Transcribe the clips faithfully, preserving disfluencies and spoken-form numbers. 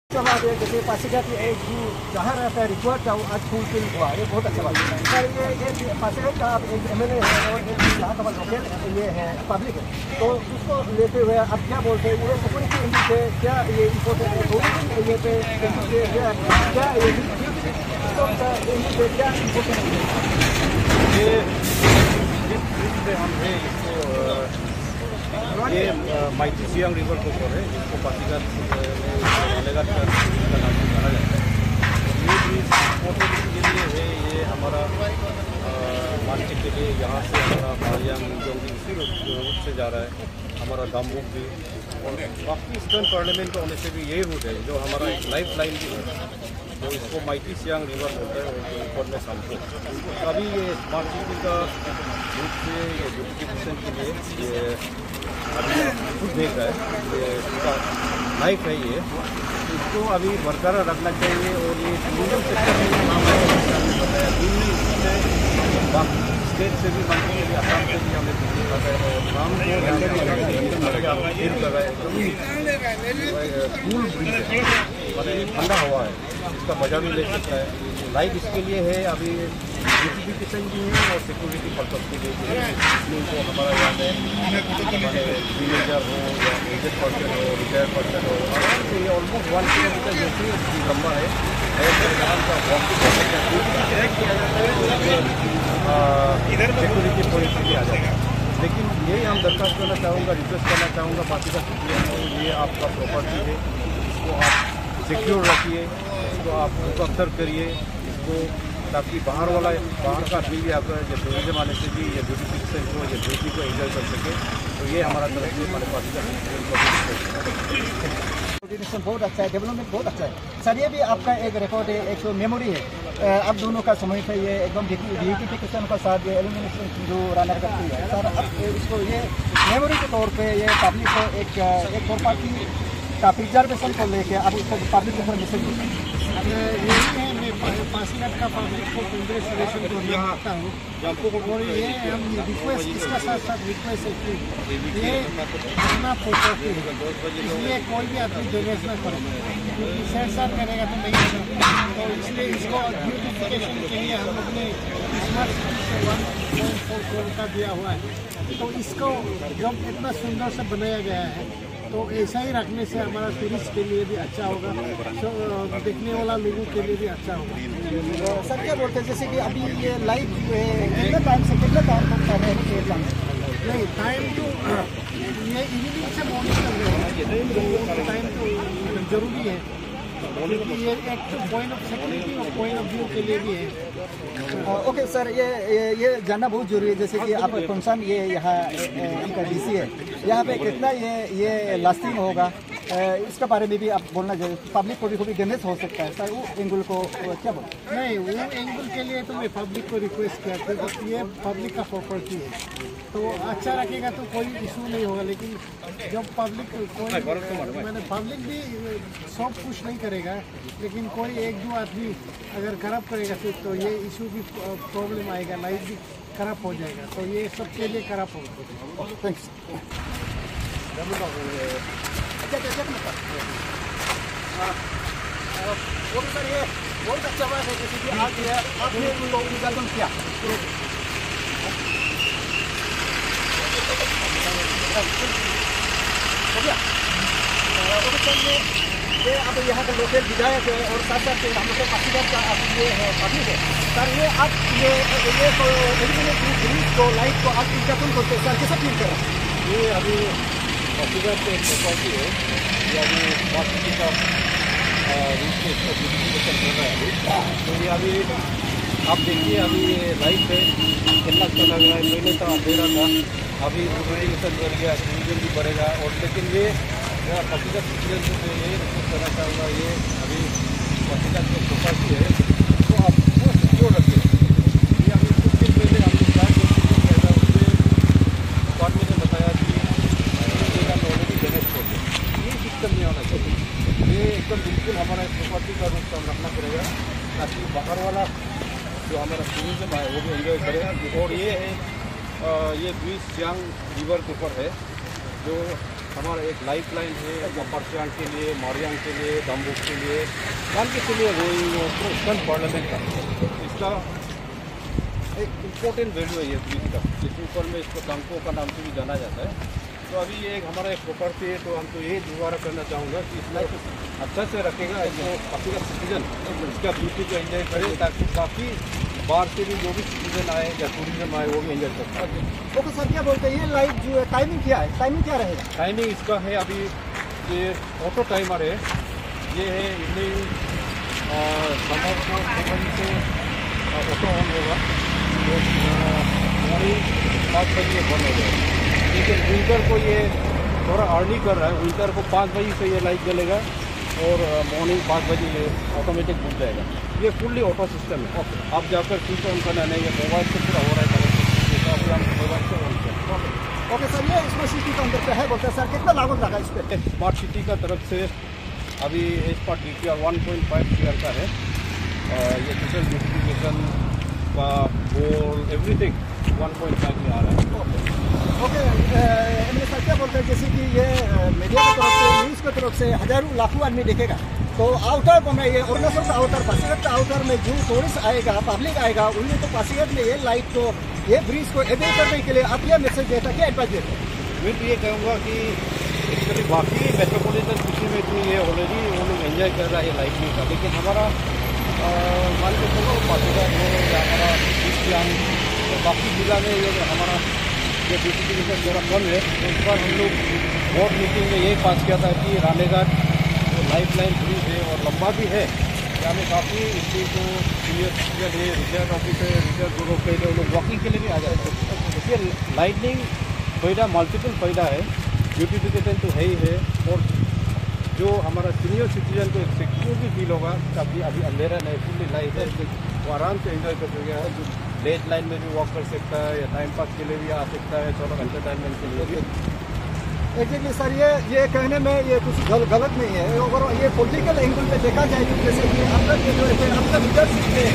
जैसे पासीघाट एक जहाँ रहता है रिक्वायर्ड था वो आज फुलफिल हुआ, ये बहुत अच्छा बात है सर। ये ये पासीघाट का आप एक एम एल ए है और एक यहाँ का लोकल ये है पब्लिक है, तो उसको लेते हुए आप क्या बोलते हैं ये सिक्योरिटी इनकी से क्या ये इम्पोर्टेंट है ये पे क्या ये क्या इम्पोर्टेंट है ये हम है इसको ये माइटी सियांग रिवर के ऊपर है, जिसको पासीघाट मालेगाट का नाम से जाना जाता है। ये भी पोर्टेबिलिटी के लिए है, ये हमारा मार्केट के लिए यहाँ से हमारा मारियांग जोंगी इसी रूट से जा रहा है, हमारा दामबुक भी और बाकी ईस्टर्न पार्लियामेंट का होने से भी यही रूट है जो हमारा एक लाइफ लाइन भी है, जो इसको माइटी सियांग रिवर बोलते हैं और ऊपर में शामको। अभी ये स्मार्ट सिटी का रूट से ये ब्यूटिफिकेशन के लिए ये अभी खुद देख रहा है, ये इसका लाइफ है, ये इसको अभी बरकरार रखना चाहिए। और ये टूरिज्म सेक्टर में काम है, दिल्ली से बाकी स्टेट से भी मंत्री के लिए आसाम से भी हमें दिल्ली कर रहे हैं, शाम को फील कर रहे हैं, कूल ब्रीज है, मैंने ठंडा हवा है, इसका मजा भी ले सकता है। लाइफ इसके लिए है, अभी ब्यूटिफिकेशन भी है और सिक्योरिटी पर्पज के लिए भी है। इसमें को हमारा यहाँ में हमारे टीनेजर हो या एजेड पर्सन हो, रिटायर्ड पर्सन हो, आराम से ये ऑलमोस्ट वन किलोमीटर जैसे लंबा है, यहाँ का वॉकिंग सिक्योरिटी पुलिस भी आ जाएगा। लेकिन यही हम दरख्वास्त करना चाहूँगा, रिक्वेस्ट करना चाहूँगा बाकी का सिटीजन को, ये आपका प्रॉपर्टी है, इसको आप सिक्योर रखिए, इसको आप अक्सर करिए इसको, ताकि बाहर वाला बाहर का आदमी भी आपका ये टूरिज्म आने से भी ये ब्यूटिफिकेशन को ये ब्यूटी को एंजॉय कर सके। तो ये हमारा तरफ से हमारे पास कोऑर्डिनेशन बहुत अच्छा है, डेवलपमेंट बहुत अच्छा है सर। ये भी आपका एक रिकॉर्ड है, एक मेमोरी है, अब दोनों का समय पे ये एकदम ब्यूटिफिकेशन का साथ ये एल्यूमिनेशन जो रनर करती है सर, अब इसको ये मेमोरी के तौर पे ये पब्लिक को एक एक प्रॉपर्टी का प्रिजर्वेशन को लेके अब उसको पब्लिक के ऊपर मैसेज यही है, मैं पासीघाट का पब्लिक को कंग्रेचुलेशन करना चाहता हूँ। और ये हम रिक्वेस्ट इसका साथ साथ रिक्वेस्ट है कि ये अपना प्रॉपर्टी है, इसलिए कोई भी आदमी डैमेज ना करे, क्योंकि सेट साफ करेगा तो नहीं होगा। तो इसलिए इसको ब्यूटिफिकेशन के लिए हम लोग ने स्मार्ट सिटी से वन पॉइंट फोर करोड़ का दिया हुआ है। तो इसको जब इतना सुंदर से बनाया गया है तो ऐसा ही रखने से हमारा टूरिस्ट के लिए भी अच्छा होगा, तो देखने वाला लोगों के लिए भी अच्छा होगा। सर क्या बोलते हैं जैसे कि अभी ये लाइव कितने टाइम से कितने टाइम तक कर रहे हैं? नहीं टाइम तो ये इवनिंग से मॉर्निंग तक रहेगा, टाइम तो जरूरी है क्योंकि ये एक पॉइंट ऑफ सिक्योरिटी और पॉइंट ऑफ व्यू के लिए भी है। ओके सर, ये ये जानना बहुत जरूरी है जैसे कि आप कंसर्न ये यहाँ इनका डीसी है, यहाँ पे कितना ये ये लास्टिंग होगा, इसके बारे में भी आप बोलना चाहिए। पब्लिक को भी कभी डैमेज हो सकता है सर, वो एंगल को क्या बोल नहीं, वो एंगल के लिए तो मैं पब्लिक को रिक्वेस्ट करती हूँ कि ये पब्लिक का प्रॉपर्टी है तो अच्छा रखेगा तो कोई इशू नहीं होगा। लेकिन जब पब्लिक कोई मैंने पब्लिक भी सब कुछ नहीं करेगा, लेकिन कोई एक दो आदमी अगर खराब करेगा फिर तो ये इशू भी प्रॉब्लम आएगा, लाइफ भी खराब हो जाएगा, तो ये सब के लिए खराब होगा। थैंक्स। वो सर ये बहुत अच्छा बात है जैसे कि आज आपने उनको उद्घाटन किया, हो गया ये अब यहाँ का लोकल विधायक है और साथ साथ हम लोग पासीघाट का आप ये है पब्लिक है सर, ये आप ये ये तो ब्रिज को लाइट को आप उद्घाटन करते हैं सर, कैसा फील कर रहे हैं? ये अभी पासीघाट से एक प्रॉपर्टी है, ये अभी स्मार्ट सिटी का रूट से इसका ब्यूटिफिकेशन हो रहा है अभी। तो ये अभी आप देखिए, अभी ये लाइट है, कितना अच्छा लग रहा है। पहले तो अंधेरा था, अभी ब्यूटिफिकेशन बढ़ गया, टूरिज्म भी बढ़ेगा। और लेकिन ये पासीघाट सिटीजन को मैं यही रिक्वेस्ट करना चाहूँगा, ये अभी पासीघाट की प्रॉपर्टी है तो आप वो सिक्योर रखिए। ये अभी कुछ दिन पहले हम लोग चार दोस्तों को कहता उससे डिपार्टमेंट ने बताया कि जगह में ऑलरेडी डैमेज कर दिया, ये सिस्टम नहीं होना चाहिए। ये एकदम बिल्कुल हमारा प्रॉपर्टी का रूप हम रखना पड़ेगा ताकि बाहर वाला जो हमारा टूरिज्म है वो भी एंजॉय करेगा। और ये है ये ब्रिज सियांग रिवर के ऊपर है जो हमारा एक लाइफ लाइन है परसियांग के लिए, मौरियांग के लिए, दम्बुक के लिए, कानके के लिए वो ईस्टर्न पार्लियामेंट का इसका एक इम्पोर्टेंट वैल्यू है ये ब्रिज का। इस ऊपर में इसको कांको का नाम से भी जाना जाता है। तो अभी ये एक हमारा एक प्रॉपर्टी है, तो हम तो ये दोबारा करना चाहूँगा कि इसमें अच्छा से रखेगा इसको काफ़ी का सिटीजन इसका ब्यूटी को एंजॉय करे, ताकि काफ़ी बाहर से भी जो भी सिटीजन आए या टूरिज्म आए वो भी एंजॉय कर सके। ओके सर, क्या बोलते हैं ये लाइट जो है टाइमिंग क्या है, टाइमिंग क्या रहेगा? टाइमिंग इसका है अभी ये ऑटो टाइमर है, ये है इवनिंग समर को छः बजे से ऑटो ऑन होगा, तो मॉर्निंग पाँच बजे बंद हो जाएगा। लेकिन विंटर को ये थोड़ा अर्ली कर रहा है, विंटर को पाँच बजे से ये लाइट जलेगा और मॉर्निंग पाँच बजे ये ऑटोमेटिक बुझ जाएगा। ये फुल्ली ऑटो सिस्टम है। ओके, आप जाकर स्विच ऑन करना नहीं है, मोबाइल से पूरा हो रहा है कनेक्शन, तो अभी हम मोबाइल से ऑन करें। ओके ओके सर, ये स्मार्ट सिटी के अंदर क्या है बोलते हैं सर, कितना लागत लगा इस पर? स्मार्ट सिटी का तरफ से अभी as per D P R one point five C R का है। ये सोशल ब्यूटिफिकेशन का goal everything one point five में आ रहा है। ओके एम सर, क्या बोलते हैं जैसे कि ये मीडिया की तरफ से, न्यूज़ की तरफ से हजारों लाखों आदमी देखेगा, तो आउटर को में ये अरुणाचल का आउटर, पासीघाट का आउटर में जो टूरिस्ट आएगा, पब्लिक आएगा, उन्हें तो पासीघाट में ये लाइट को, ये ब्रिज को एवेल करने के लिए आप क्या मैसेज देता, क्या एडवाइस देते हैं? मैं तो ये कहूँगा कि एक्चुअली बाकी मेट्रोपोलिटन सिटी में तो ये ऑलरेडी वो लोग एंजॉय कर रहा है लाइटनिंग का, लेकिन हमारा मान के चलो पासीघाट हो या हमारा ईस्ट सियांग, तो बाकी जिला में ये हमारा ये ब्यूटिफिकेशन जरा कम है। तो इस बार हम लोग बोर्ड मीटिंग में यही पास किया था कि रानीघाट जो लाइफ लाइन ब्रिज है और लंबा भी है, यहाँ में काफ़ी इसकी जो सीनियर सिटीजन है, रिटायर्ड ऑफिसर, रिटायर्ड ग्रुप के लिए लोग वॉकिंग के लिए भी आ जाते हैं। इसलिए लाइटनिंग फायदा मल्टीपल फायदा है, ब्यूटिफिकेशन तो है ही है, और जो हमारा सीनियर सिटीजन को एक सिक्योर भी फील होगा, ताकि अभी अंधेरा नहीं, फुल्ली लाइट है, वो आराम से एंजॉय कर सकेगा। डेट लाइन में भी वॉक कर सकता है, या टाइम पास के लिए भी आ सकता है, थोड़ा एंटरटेनमेंट के लिए भी। एक्चुअली सर, ये ये कहने में ये कुछ गल, गलत नहीं है, अगर ये पॉलिटिकल एंगल पे देखा जाए तो जैसे कि अब तक जो है अब तक लीडरशिप है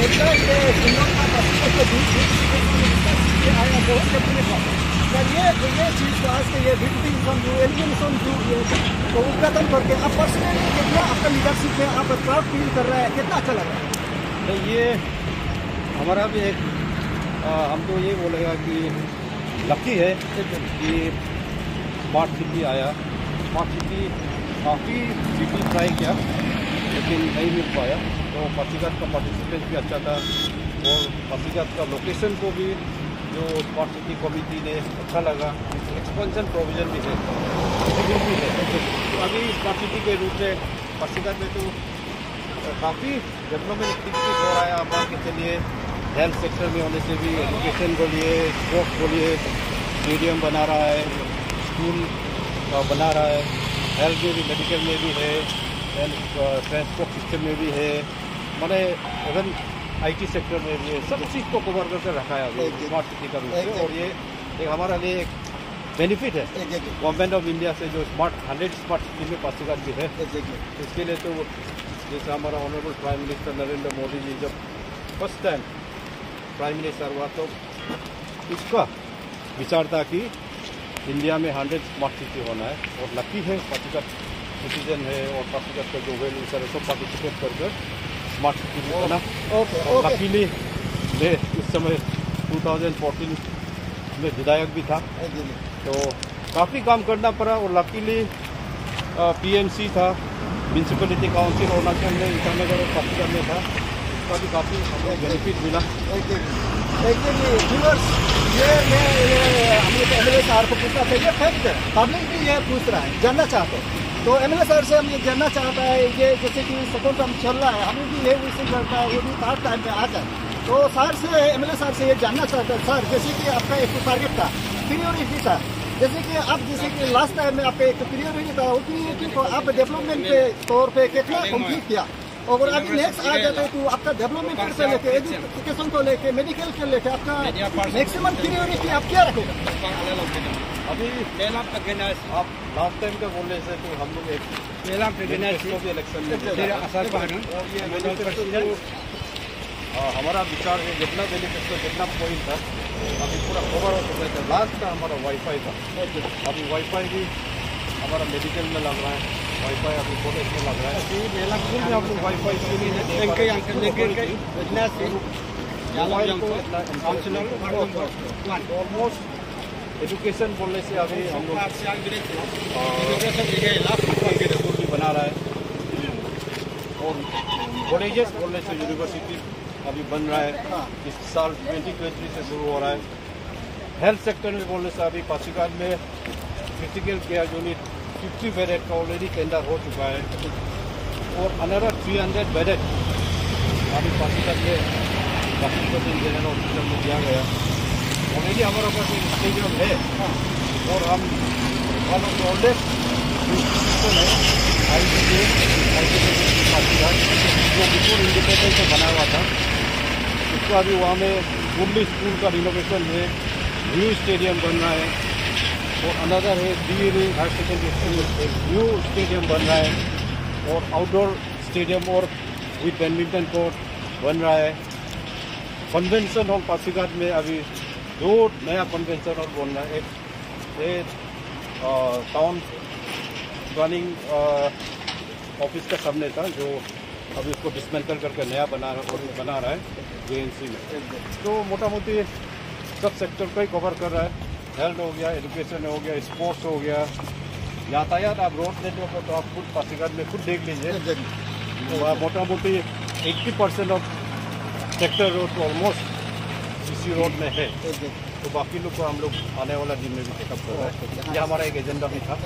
आया बहुत डेफिनेट सर, ये ये चीज़ को आज के ये ब्यूटिफिकेशन जो एलिगेशन जो तो उद्घाटन करके आप पर्सनली कितना आपका लीडरशिप में आप प्राउड फील कर रहे हैं, कितना अच्छा लग रहा है? तो ये हमारा भी एक आ, हम तो ये बोलेगा कि लकी है कि स्मार्ट सिटी आया। स्मार्ट सिटी काफ़ी सिटी ट्राई किया लेकिन नहीं मिल पाया, तो पासीघाट का पार्टिसिपेंट भी अच्छा था, और पासीघाट का लोकेशन को भी जो स्मार्ट सिटी कमिटी ने अच्छा लगा। एक्सपेंशन प्रोविजन भी है, भी है। तो अभी स्मार्ट सिटी के रूप में पासीघाट में तो काफ़ी डेवलपमेंट एक्टिविटी हो रहा है। आप मान के चलिए हेल्थ सेक्टर में होने से भी, एजुकेशन बोलिए, स्पोर्ट्स बोलिए, स्टेडियम बना रहा है, स्कूल बना रहा है, हेल्थ में भी, मेडिकल में भी है, ट्रांसपोर्ट सिस्टम में भी है, मैंने इवन आईटी सेक्टर में भी है। सब चीज़ को कवर करके रखा है अभी स्मार्ट सिटी का रूप में, और ये एक हमारा लिए एक बेनिफिट है गवर्नमेंट ऑफ इंडिया से, जो स्मार्ट हंड्रेड स्मार्ट सिटी में पासीघाट भी है। इसके लिए तो जैसे हमारा honourable prime minister Narendra Modi ji जब फर्स्ट टाइम प्राइम मिनिस्टर हुआ, तो इसका विचार था कि इंडिया में हंड्रेड स्मार्ट सिटी होना है, और लकी है पासीघाट सिटीजन है, और पासीघाट का जो वेल विशर है सब पार्टिसिपेट कर कर स्मार्ट सिटी में बना। और लकीली मैं इस समय टू थाउजेंड फोर्टीन में विधायक भी था, तो काफ़ी काम करना पड़ा, और लकीली पीएमसी था, म्यूनसिपलिटी काउंसिल अरुणाचल में, ईटानगर और पासीघाट में था, इसका भी काफ़ी हमें बेनिफिट मिला। ये मैं हम लोग एम एल ए साहब को पूछना था, ये फैक्ट है, पब्लिक भी ये पूछ रहा है, जानना चाहते हैं, तो एम एल ए साहब से हम ये जानना चाहता है, ये जैसे कि सेकेंड टर्म चल रहा है, हमें भी ये विषय करता है, ये भी थर्ड टाइम में आ जाए, तो सर से एम एल ए साहब से ये जानना चाहता है, सर जैसे कि आपका एक टारगेट था, प्रियोरिटी था, जैसे कि आप जैसे कि लास्ट टाइम में आपका एक प्रियोरिटी था, वो प्रियोरिटी को आप डेवलपमेंट के तौर पे कितना कंप्लीट किया, और अभी नेक्स्ट आ जाता है तो आपका डेवलपमेंट से लेके एजुकेशन को लेके मेडिकल के लेके आपका मैक्सिमम प्रियोरिटी आप क्या रखेगा? अभी आप लास्ट टाइम का बोलने से तो हम लोग एक इलेक्शन में हमारा विचार है, जितना बेनिफिट जितना पॉइंट था अभी पूरा कवर हो चुका है। लास्ट का हमारा वाईफाई था, अभी वाईफाई भी हमारा मेडिकल में लग रहा है, वाईफाई अभी कॉलेज में लग रहा है। में आप लोग वाईफाई ऑलमोस्ट एजुकेशन बोलने से अभी हम लोग भी बना रहा है, और कॉलेजेस बोलने से यूनिवर्सिटी अभी बन रहा है, इस साल ट्वेंटी ट्वेंटी से शुरू हो रहा है। हेल्थ सेक्टर में बोलने से अभी पासीघाट में critical care unit fifty bedded का ऑलरेडी टेंडर हो चुका है, और अनदर थ्री हंड्रेड बेडेड अभी पासीघाट में जनरल हॉस्पिटल में दिया गया। ऑलरेडी हमारे पास एक स्टेडियम है, और हम वन ऑफ द ओल्डेस्ट है आई सी डी पासीघाट जो बिफोर इंडिपेंडेंस से बना हुआ था। उसका अभी वहाँ में गुडली स्कूल का रिनोवेशन है, न्यू स्टेडियम बन रहा है, और अनदर है the higher secondary school new stadium बन रहा है, और आउटडोर स्टेडियम और विद बैडमिंटन कोर्ट बन रहा है। कन्वेंशन हॉल पासीघाट में अभी दो नया कन्वेंशन हॉल बन रहा है, एक टाउन प्लानिंग ऑफिस का सामने था जो अभी उसको डिसमेंटल करके नया बना बना रहा है जे एन सी में। तो मोटा मोटी सब सेक्टर को ही कवर कर रहा है, हेल्थ हो गया, एजुकेशन हो गया, स्पोर्ट्स हो गया, यातायात। आप रोड नेटवर्क हो तो आप खुद पासीघाट में खुद देख लीजिए, तो मोटा मोटी eighty percent of sector road almost CC road में है, तो बाकी लोग को हम लोग आने वाला दिन में भी चेकअप कर रहे हैं। ये हमारा एक एजेंडा भी था।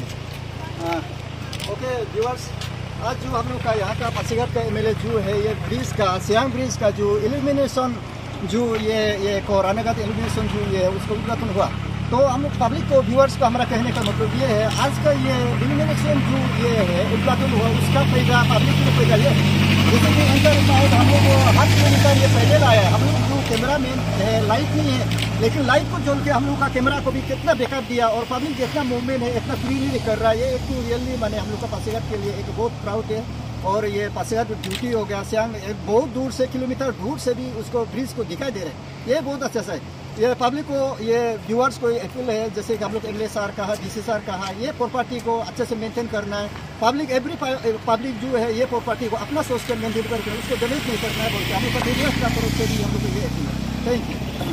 ओके व्यूअर्स, आज जो हम लोग का यहाँ का पासीघाट का एमएलए जो है, ये ब्रिज का सियांग ब्रिज का जो इल्यूमिनेशन जो ये ये कोरानाघाट इल्यूमिनेशन जो ये उसको उद्घाटन हुआ, तो हम लोग पब्लिक को व्यूअर्स को हमारा कहने का मतलब ये है, आज का ये इल्यूमिनेशन जो ये है उद्घाटन हुआ, उसका फायदा पब्लिक को फायदा ये जैसे कि इंटरनेट हम लोग हर किलोमीटर ये पैदल लाया है। हम लोग जो कैमरा मैन है, लाइट नहीं है, लेकिन लाइट को जोड़ के हम लोग का कैमरा को भी कितना बैकअप दिया, और पब्लिक जितना मूवमेंट है इतना फ्रीली कर रहा है, ये एक तो रियली मैंने हम लोग का पासीघाट के लिए एक बहुत प्राउड है। और ये पासीघाट ड्यूटी हो गया, सियांग बहुत दूर से किलोमीटर दूर से भी उसको ब्रिज को दिखाई दे रहे हैं, ये बहुत अच्छा सा है। ये पब्लिक को, ये व्यूअर्स को अपील है, जैसे कि हम लोग एमएलए सर कहा, डीसी सर कहा, ये प्रॉपर्टी को अच्छे से मेंटेन करना है। पब्लिक एवरी पब्लिक जो है ये प्रॉपर्टी को अपना सोच कर मेंटेन करके उसको डोनेट नहीं करना है बोलते हम लोग का मीडिया का तरफ से भी हम लोग को ये अपील है। Thank you.